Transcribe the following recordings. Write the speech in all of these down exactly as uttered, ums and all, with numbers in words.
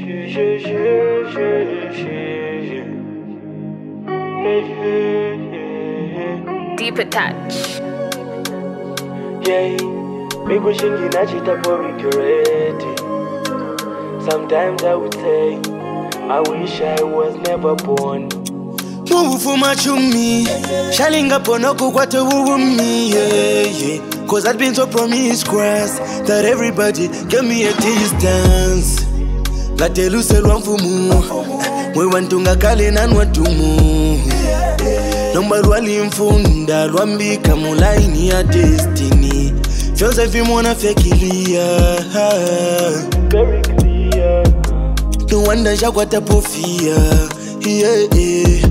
Deeper touch. Yeah, me wishing you not cheat up or regret. Sometimes I would say, I wish I was never born. Move for my chummy, shining up on a what a me, yeah, yeah. Cause I've been so promiscuous that everybody give me a distance. Like they lose a run for move. We want to ngakale and want to move. Number one in funda, Rwambi Kamulaini ya destiny. Feels like you wanna fake it, Very clear. no wonder Jaguata Pofia, yeah, yeah.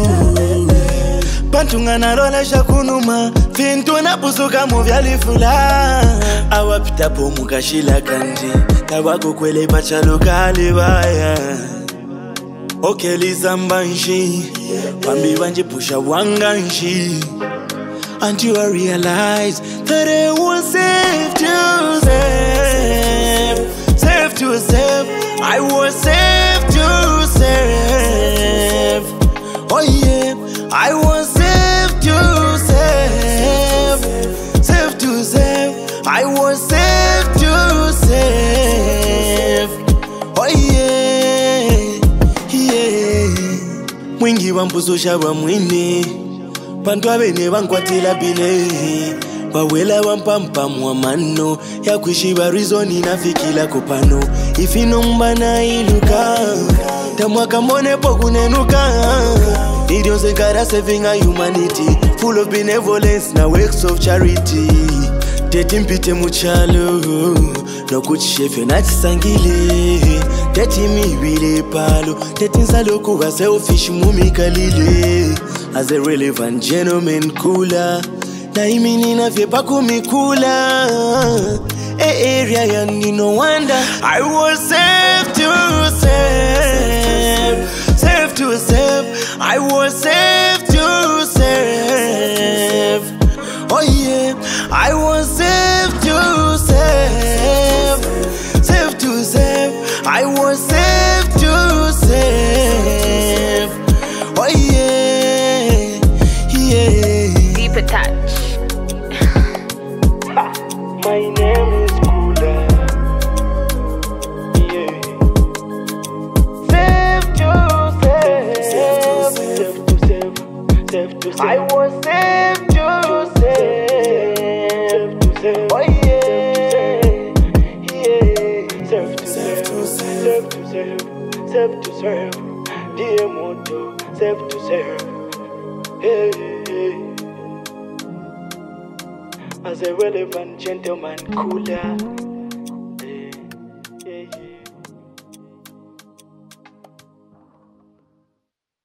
Pantungana rola shakunuma, Fintuna Pusuka Moviali Fula. Awapita Pomukashila Kanji, Tawago Kwele Pachalukali Vaya. Okay, Lizambanshi, Bambi Wanji Pusha Wanganshi. Until I realized that it was safe to save, safe to save. I was safe to save. Oh yeah, I was safe to save, safe to save. I was safe to save. Oh yeah, yeah. Mwingi wampuso shawa mwini. Pantwa bene bankwatila bile Wawela wampampa mwamano ya kuishiba rizoni na fikila kupano Ifino mbana iluka Tamwaka mone pokunenuka Idios enkara saving a humanity Full of benevolence na works of charity Teti mpite muchalo No kuchishefe na chisangile Teti miwile palo Teti nsalo kuwa selfish mumikalile As a relevant gentleman, Kulah. Na imini na vyepa kumikula. E area yani no wonder. I was safe to save, safe to save. I was safe to save. Oh yeah, I was safe to save, safe to save. I was safe to save. Oh yeah. Deeper touch. My name is Kulah. Yeah. Safe to save, safe to save, safe to save. I was safe to save, to save. Oh yeah, yeah. Safe to save, safe to save, safe to save. Dear motto, safe to save. Hey, hey. As a relevant gentleman, Kulah.